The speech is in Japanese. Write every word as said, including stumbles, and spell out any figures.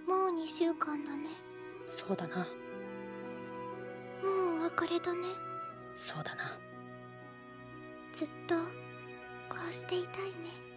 もうにしゅうかんだね。 そうだな。 もうお別れだね。 そうだな。 ずっとこうしていたいね。